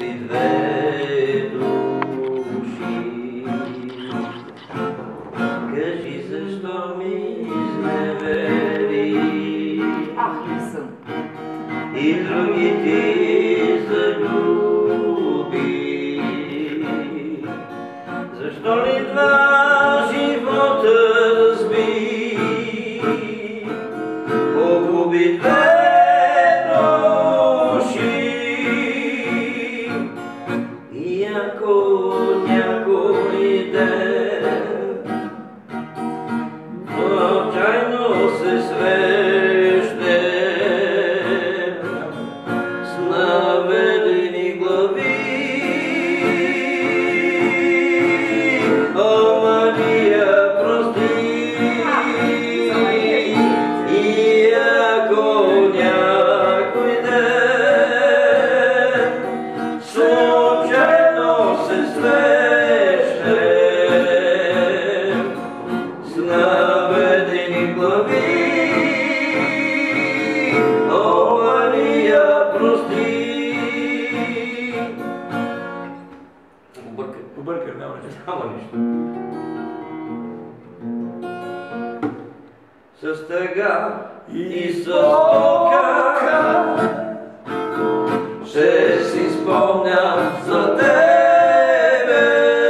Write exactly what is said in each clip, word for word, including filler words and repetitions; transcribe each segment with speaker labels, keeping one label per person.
Speaker 1: bi dve duši. Кажи защо ми изневери и други ти залюби. Защо ли два живота сби, погуби две души? И ако някой ден случайно се срещне с наведени глави, о, Мария, прости. И ако някой ден случайно се срещне с наведени глави, о, Мария, прости.
Speaker 2: Объркай, няма нищо.
Speaker 1: Няма нищо. С тъга и с тока ще си спомням за тебе,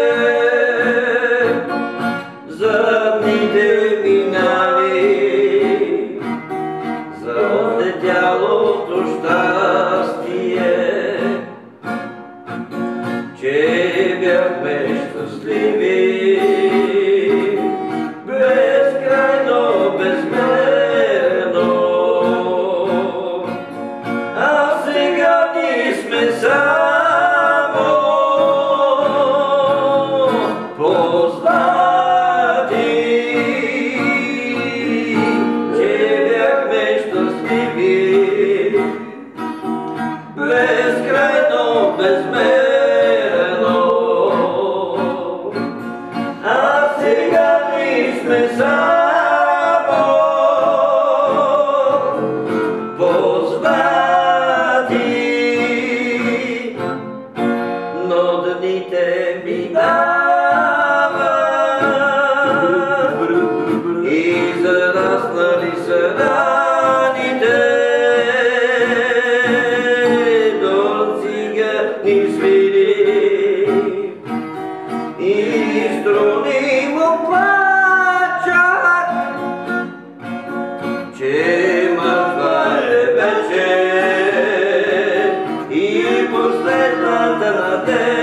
Speaker 1: за дните минали, за отлетялото щастие, че бяхме щастливи, безкрайно, безмерно. А сега ние сме само познати, че бяхме щастливи, безкрайно, безмерно. А сега ние сме само познати, но дните минават и зараснали са раните до цигани свири и струни му плачат, че мъртва е вече и последната надежда